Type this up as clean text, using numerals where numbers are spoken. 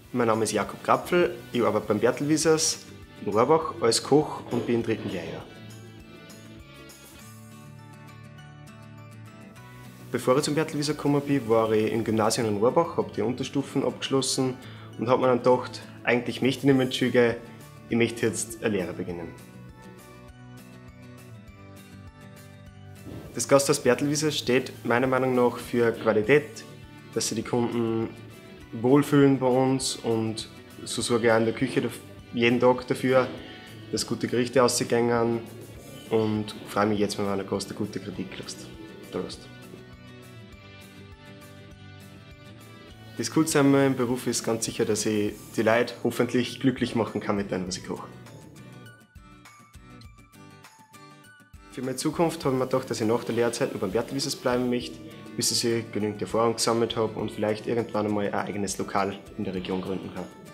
Mein Name ist Jakob Krapfel, ich arbeite beim Bertelwiesers in Rohrbach als Koch und bin im 3. Lehrjahr. Bevor ich zum Bertelwieser gekommen bin, war ich im Gymnasium in Rohrbach, habe die Unterstufen abgeschlossen und habe mir dann gedacht, eigentlich möchte ich nicht mehr in die Schule, ich möchte jetzt eine Lehre beginnen. Das Gasthaus Bertelwiesers steht meiner Meinung nach für Qualität, dass sich die Kunden wohlfühlen bei uns, und so sorge ich auch in der Küche jeden Tag dafür, dass gute Gerichte ausgehen, und freue mich jetzt, wenn ein Gast eine gute Kritik lässt. Das Coolste an meinem Beruf ist ganz sicher, dass ich die Leute hoffentlich glücklich machen kann mit dem, was ich koche. Für meine Zukunft habe ich mir gedacht, dass ich nach der Lehrzeit noch beim Bertelwiesers bleiben möchte, bis ich genügend Erfahrung gesammelt habe und vielleicht irgendwann einmal ein eigenes Lokal in der Region gründen kann.